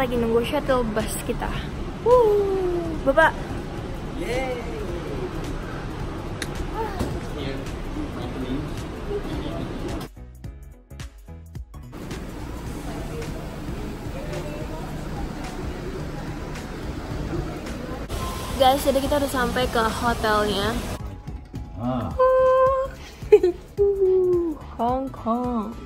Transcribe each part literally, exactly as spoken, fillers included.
lagi nunggu shuttle bus kita. Wuh, Bapak. Yeay. Guys, jadi kita udah sampai ke hotelnya. Ah. Hong Kong.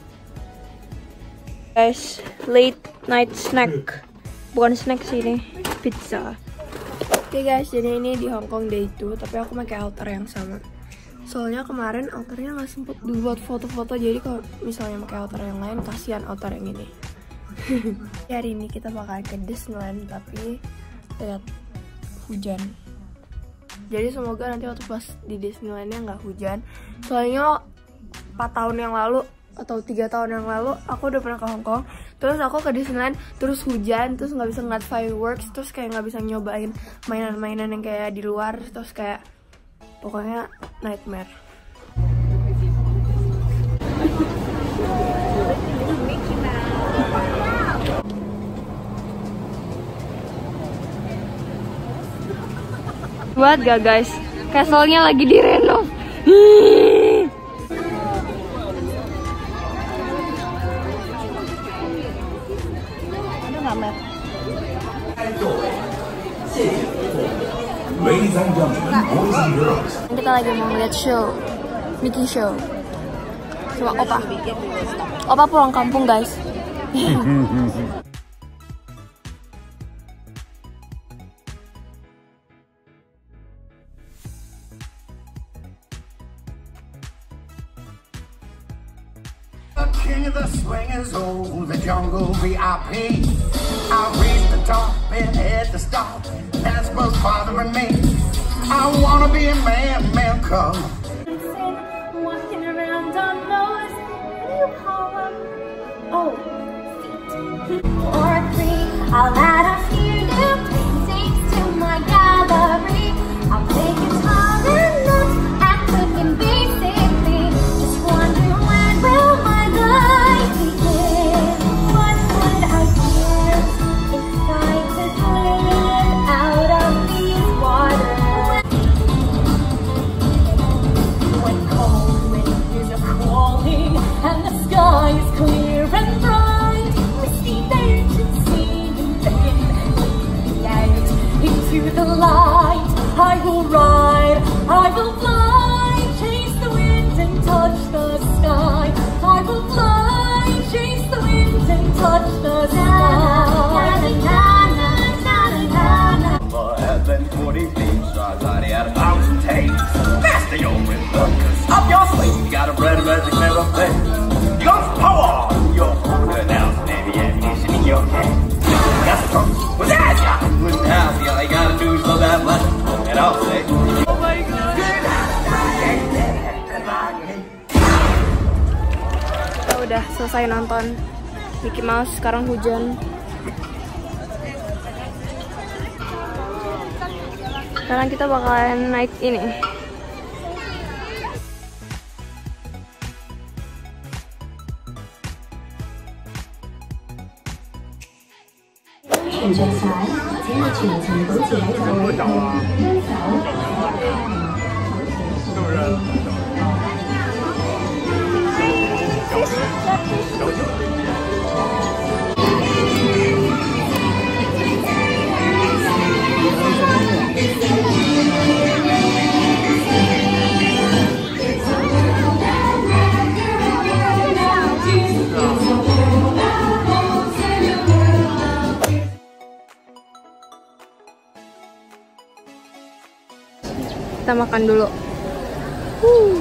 Guys, late night snack. Bukan snack sih ini, pizza. Oke okay guys, jadi ini di Hong Kong day itu, tapi aku pakai outer yang sama. Soalnya kemarin outernya nggak sempet dibuat foto-foto, jadi kalau misalnya pakai outer yang lain, kasihan outer yang ini. Hari ini kita bakal ke Disneyland, tapi lihat hujan. Jadi semoga nanti waktu pas di Disneylandnya nggak hujan. Soalnya empat tahun yang lalu atau tiga tahun yang lalu aku udah pernah ke Hong Kong, terus aku ke Disneyland terus hujan, terus nggak bisa ngeliat fireworks, terus kayak nggak bisa nyobain mainan-mainan yang kayak di luar, terus kayak pokoknya nightmare. Buat gak guys, castle-nya lagi direnov. Ladies and gentlemen, boys and girls. Kita lagi mau ngeliat show, Mickey Show, sama Opa. Opa pulang kampung guys. The king of the swingers, oh, the jungle V I P. I'll reach the top and head to stop. That's what's bothering me. I wanna be a man, man, come. Walking around on those new power. Oh, feet. Or three. I'll add a few new paintings to my gallery. I'll play guitar and notes and cook and basically just wonder when will my life begin. What would I do if I could live out of these waters? When cold wind is a calling and the sky is clear and bright, misty days should seem to beckon me out into the light. I will ride, I will fly, chase the wind and touch the sky. I will fly, chase the wind and touch the sky. For heaven, forty thieves, I got out a thousand takes. Faster your buckets up your sleeve. You got a red magic never face. You got power, your good now, maybe ammunition in your hand. Got the trunk, what's that? Yeah, good house, all you gotta do is love that much. And I'll say, oh my god. Kita udah selesai nonton Mickey Mouse, sekarang hujan. Sekarang kita bakalan naik ini. Kita makan dulu. Uh.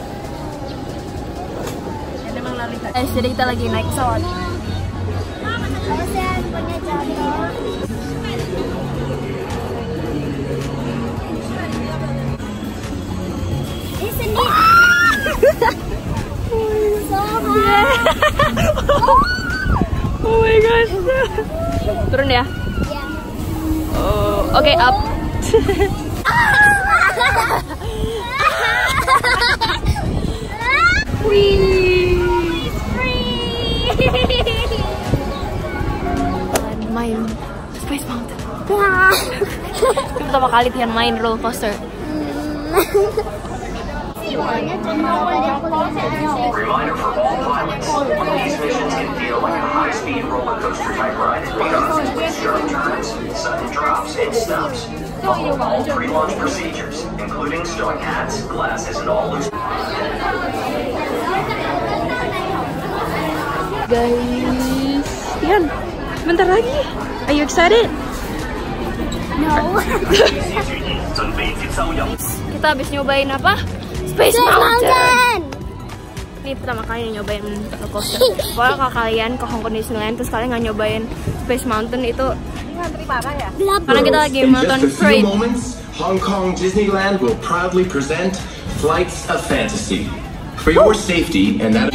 Guys, jadi kita lagi naik pesawat. Oh my gosh. Turun ya? Oh, oke, okay, up. Wih. Ini pertama kali Tian main roller coaster. Reminder for all pilots, these missions can feel like a high-speed roller coaster type ride because with sharp turns, sudden drops, and stops. Follow all pre-launch procedures, including stowing hats, glasses, and all loose. Guys, Tian, bentar lagi. Are you excited? No. Kita habis nyobain apa? Space Mountain. Ini pertama kali nyobain roller coaster. Pokoknya kalau kalian ke Hong Kong Disneyland terus kalian nggak nyobain Space Mountain itu karena kita lagi nonton parade. Hong Kong Disneyland will proudly present Flights of Fantasy. For your safety and that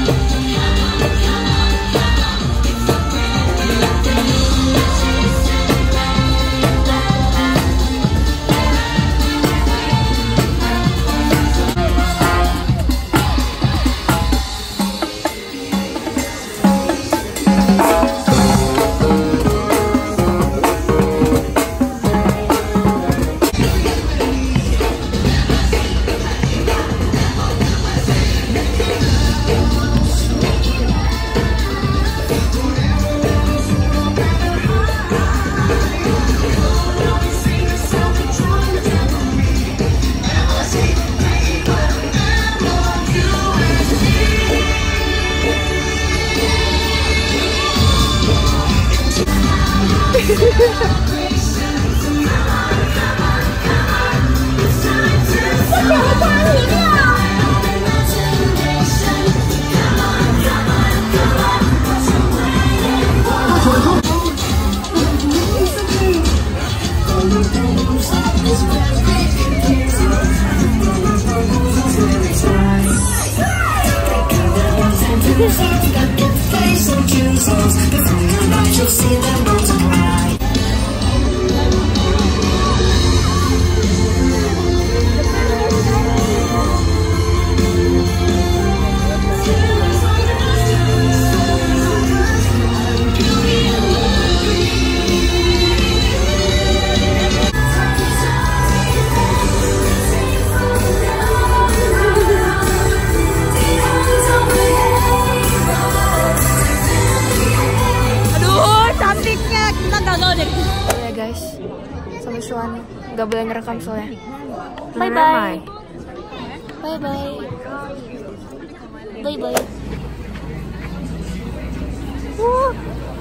Gak boleh ngerekam soalnya. Bye bye. Bye bye. Bye bye. Woo.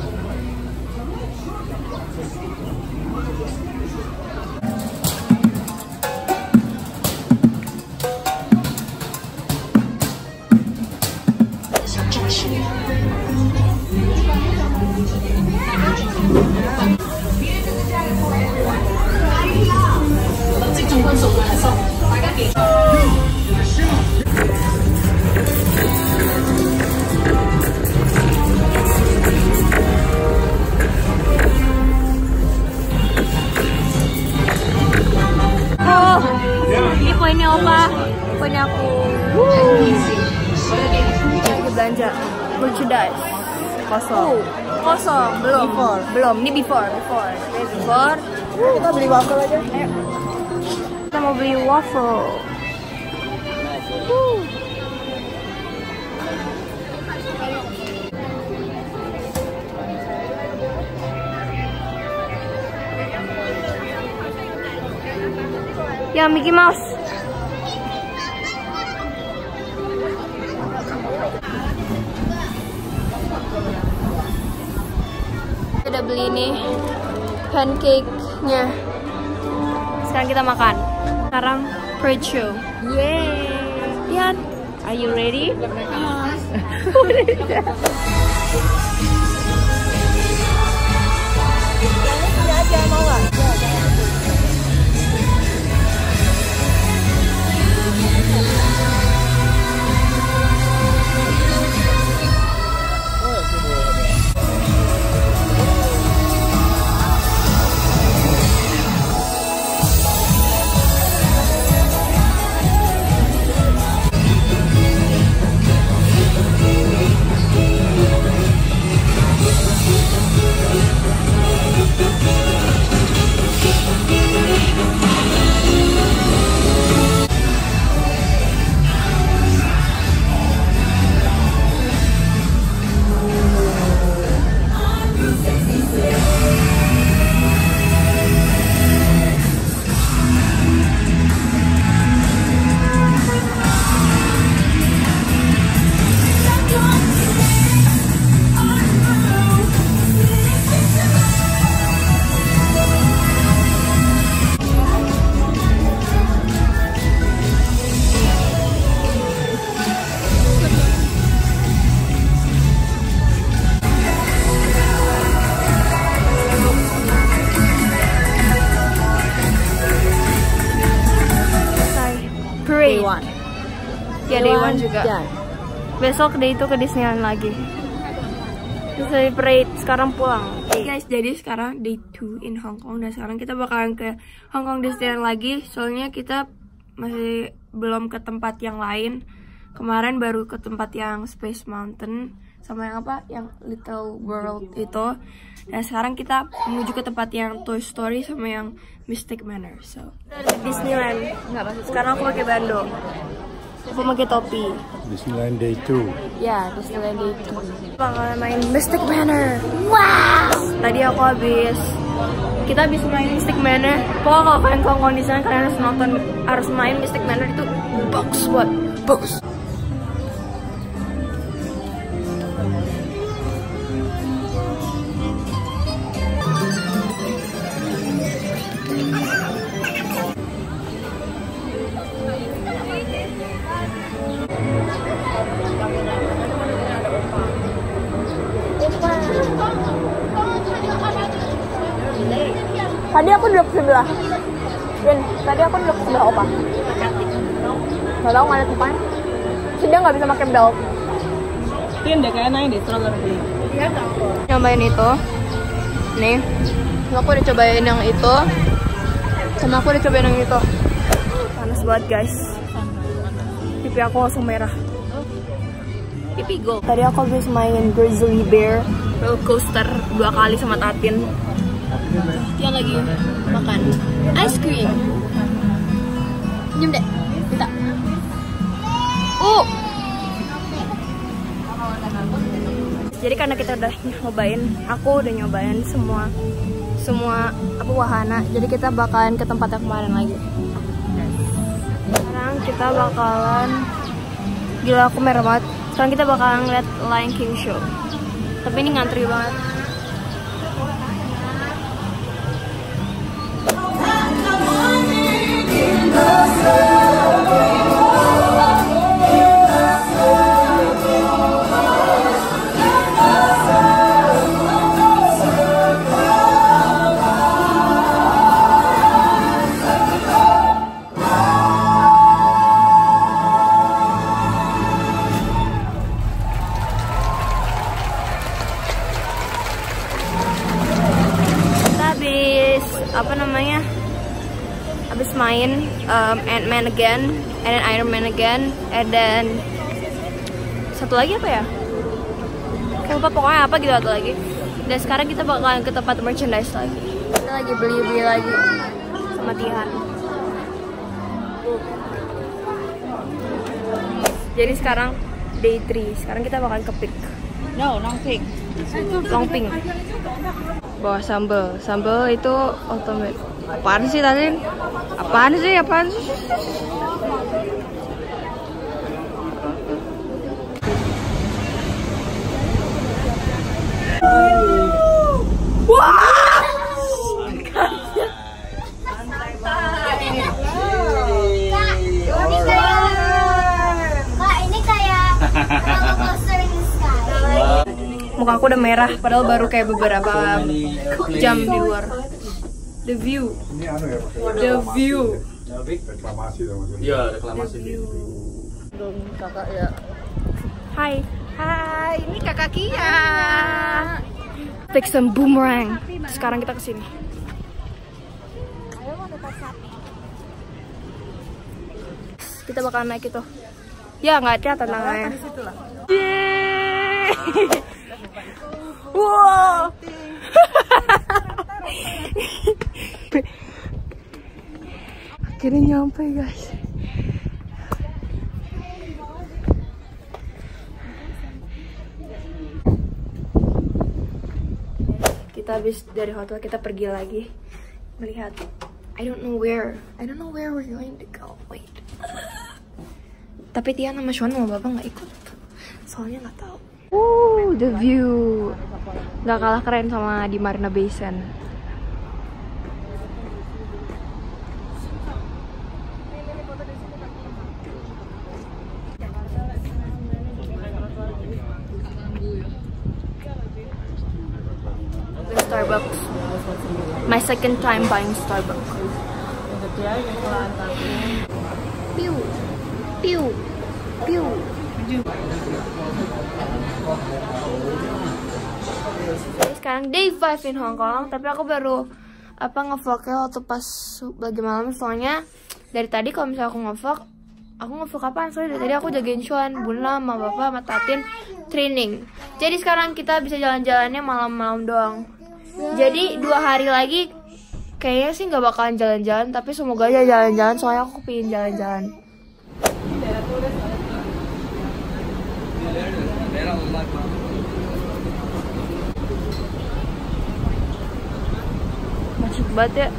Ini poinnya apa? Poinnya aku. Lagi belanja merchandise. Kosong. Kosong. Belum. Before. Belum. Ini before. Before. Oke, before. Kita beli waffle aja. Ayo. Kita mau beli waffle. Woo. Ya, Mickey Mouse. Kita udah beli nih pancake-nya. Sekarang kita makan. Sekarang parade show. Yeay. Yan, are you ready? Ya day one juga. Besok day itu ke Disneyland lagi. Terus celebrate, sekarang pulang. Hey guys, jadi sekarang day two in Hong Kong. Dan sekarang kita bakalan ke Hong Kong Disneyland lagi. Soalnya kita masih belum ke tempat yang lain. Kemarin baru ke tempat yang Space Mountain sama yang apa? Yang Little World itu. Dan sekarang kita menuju ke tempat yang Toy Story sama yang Mystic Manor. So, Disneyland. Nggak maksud. Sekarang aku pakai bando. Aku pakai topi. Disneyland Day two. Ya, Disneyland Day two. Bakalan main Mystic Manor. Wow! Tadi aku habis kita habis main Mystic Manor. Pokoknya kalau kalian ke Hong Kong Disneyland, kalian harus nonton, harus main Mystic Manor, itu bagus buat bagus. Tadi aku duduk sebelah Rin, tadi aku duduk sebelah opa. Gak tau nggak ada tempatnya. Terus dia nggak bisa pakai belt. Rin deh kayak naik di strawberry. Iya tau. Nyobain itu. Nih, aku udah cobain yang itu. Sama aku udah cobain yang itu. Panas banget guys. Pipi aku langsung merah. Pipi go. Tadi aku habis main Grizzly Bear roller coaster dua kali sama Tatin. Dia lagi makan ice cream. Diam deh, minta. Uh. Jadi karena kita udah nyobain, aku udah nyobain semua semua apa wahana. Jadi kita bakalan ke tempat yang kemarin lagi. Sekarang kita bakalan, gila aku merah banget. Sekarang kita bakalan ngeliat Lion King show. Tapi ini ngantri banget. Apa namanya, habis main um, Ant-Man again, and then Iron Man again, and then satu lagi apa ya? Kayak lupa, pokoknya apa gitu satu lagi. Dan sekarang kita bakalan ke tempat merchandise lagi. Kita lagi beli-beli lagi sama Tihan. Jadi sekarang day three. Sekarang kita bakalan ke Pik. No, Longping. Longping. Bawa sambal. Sambal itu ultimate. Apaan sih tadi? Apaan sih? Apaan sih? Wah! Muka aku udah merah, padahal baru kayak beberapa jam di luar. The view, the view. Iya, reklamasi. Kakak ya. Hai, hai, ini kakak Kia. Take some boomerang. Sekarang kita kesini. Kita bakalan naik itu. Ya nggak ada tantangannya. Yeay. Wow. Akhirnya nyampe guys. Kita habis dari hotel, kita pergi lagi melihat. I don't know where. I don't know where we're going to go. Wait. Tapi Tia sama Sean sama Bapak nggak ikut. Soalnya nggak tahu. Uh, the view nggak kalah keren sama di Marina Bay Sands. Starbucks. My second time buying Starbucks. Pew, pew. Piu. Sekarang day five in Hong Kong, tapi aku baru apa ngevlognya waktu pas lagi malam. Soalnya dari tadi kalau misalnya aku ngevlog, aku ngevlog apaan? Soalnya dari tadi aku jagain Chuan, Bunda, sama Bapak, sama Tatin training. Jadi sekarang kita bisa jalan-jalannya malam-malam doang. Jadi dua hari lagi kayaknya sih nggak bakalan jalan-jalan, tapi semoga aja jalan-jalan. Soalnya aku pengen jalan-jalan. Macet banget ya.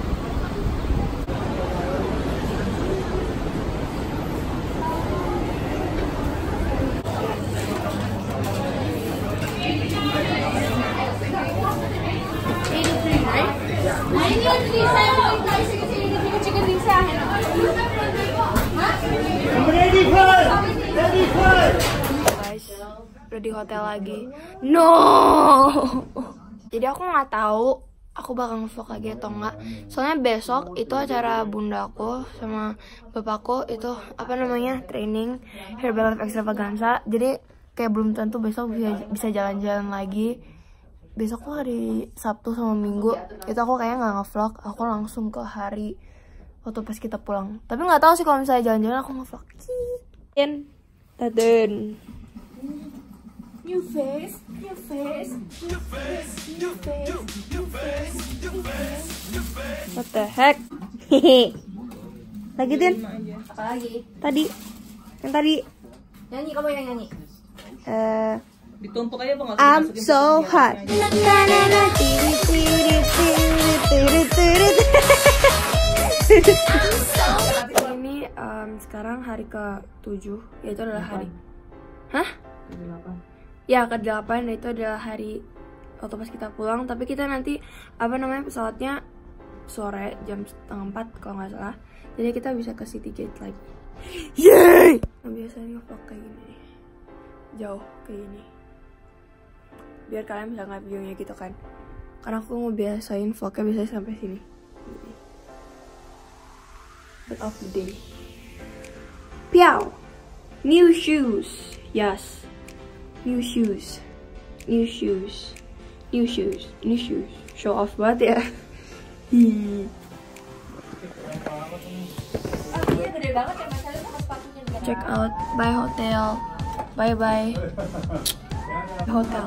Guys, udah di hotel lagi. No. Jadi aku nggak tahu aku bakal nge-vlog lagi atau enggak. Soalnya besok itu acara bundaku sama bapakku itu apa namanya training Herbalife Extravaganza. Jadi kayak belum tentu besok bisa bisa jalan-jalan lagi. Besok tuh hari Sabtu sama Minggu itu aku kayaknya nggak nge-vlog. Aku langsung ke hari waktu pas kita pulang. Tapi nggak tahu sih kalau misalnya jalan-jalan aku nge-vlog. Taden, Taden. New face, new face, new face, new face, new face, new face, new face. What the heck? Hehe. Lagi Din? Apa lagi? Tadi, yang tadi. Nyanyi, kamu yang nyanyi. Eh, Ditumpuk aja bang. I'm so hot. Ini um, sekarang hari ke tujuh, yaitu adalah hari. Hah? Ya, ke delapan, itu adalah hari waktu pas kita pulang. Tapi kita nanti apa namanya pesawatnya sore jam setengah empat kalau nggak salah. Jadi kita bisa ke City Gate lagi. Yeay! Nah, biasanya vlog kayak gini, jauh kayak gini, biar kalian bisa ngeliat videonya gitu kan. Karena aku mau biasain vlognya biasanya sampai sini. But of the day. Piao! New shoes! Yes. New shoes. New shoes. New shoes. New shoes. Show off banget ya. Hi. Check out. Bye hotel. Bye bye. Hotel.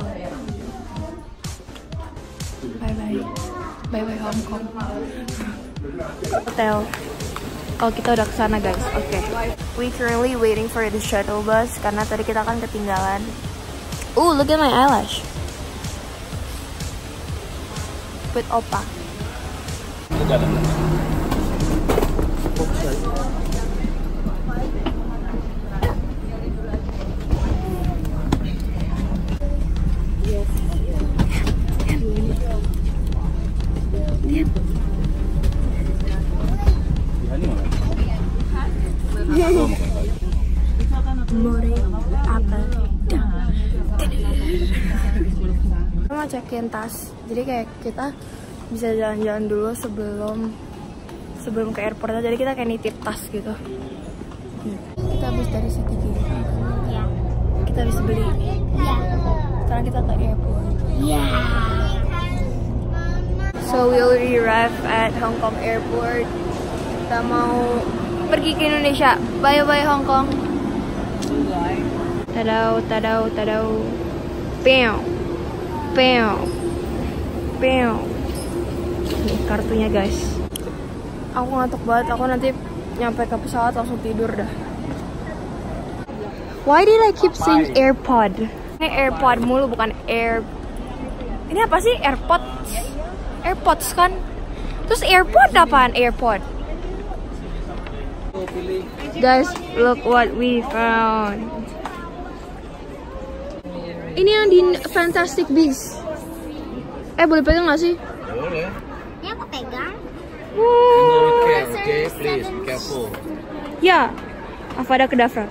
Bye bye. Bye bye Hong Kong. Hotel. Oh, kita udah kesana guys. Oke. Okay. We currently waiting for the shuttle bus karena tadi kita kan ketinggalan. Ooh, look at my eyelash. With Opa. Kita mau cekin tas, jadi kayak kita bisa jalan-jalan dulu sebelum sebelum ke airportnya. Jadi kita kayak nitip tas gitu. Kita habis dari City Gate. Iya. Kita habis beli. Iya. Sekarang kita ke airport. Iya. So we already arrived at Hong Kong Airport. Kita mau pergi ke Indonesia. Bye bye Hong Kong. Tadau, tadau, tadau. Pew, pew, pew. Nih kartunya guys. Aku ngantuk banget. Aku nanti nyampe ke pesawat langsung tidur dah. Why did I keep saying AirPod? Ini AirPod mulu bukan Air. Ini apa sih AirPods? AirPods kan? Terus AirPod apaan AirPod? Guys, look what we found. Ini yang di Fantastic Beasts. Eh, boleh pegang gak sih? Boleh. Ini aku pegang. Wow. Okay, please be careful. Ya, Avada Kedavra.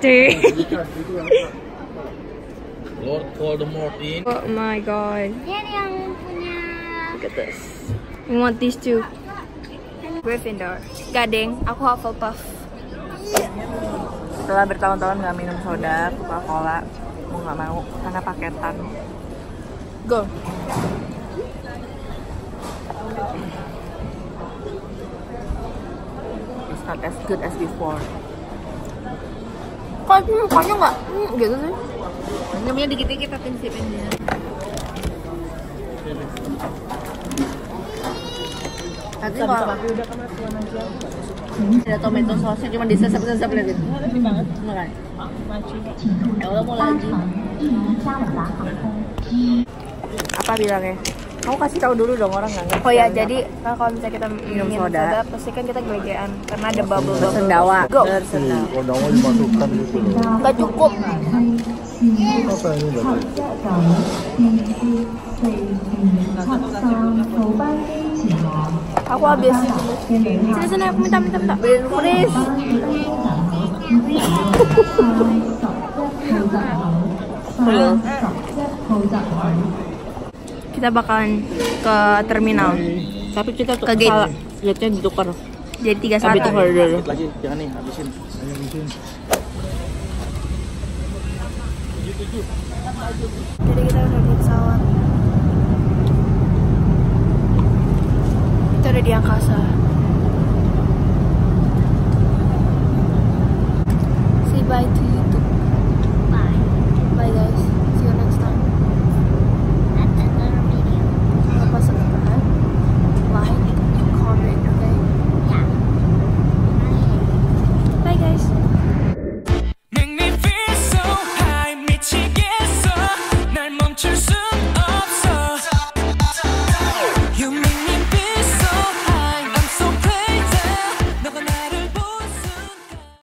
Lord Voldemort in. Oh my god. Ini yang punya. Look at this. We want these two. Gryffindor. Gading. Aku Hufflepuff. Setelah bertahun-tahun nggak minum soda, Coca-Cola, mau nggak mau karena paketan. Go. It's not as good as before. Kok ini mukanya nggak hmm, gitu sih? Namanya dikit-dikit tapi sipinnya. Tadi kalau ada tomato sausnya cuma disesap-sesap lagi. Enak banget. Makan. Ya Allah mau lagi. Apa bilangnya? Kamu kasih tahu dulu dong, orang nggak ngerti. Oh ya, jadi nah, kalau misalnya kita minum Minum soda, soda, pasti kan kita gelegean karena ada bubble bubble. Bersendawa. Go. Bersendawa. Kondawa dimasukkan gitu loh. Nggak cukup. Apa ini berarti? Aku habis. Sini sini aku minta minta minta. Beliin please. Kita bakalan ke terminal. Tapi kita tuh Ke gate. salah. Gate-nya ditukar. Jadi tiga Tapi satu. tukar dulu. Lagi, jangan nih, habisin. Jadi kita udah di pesawat. Kita udah di angkasa.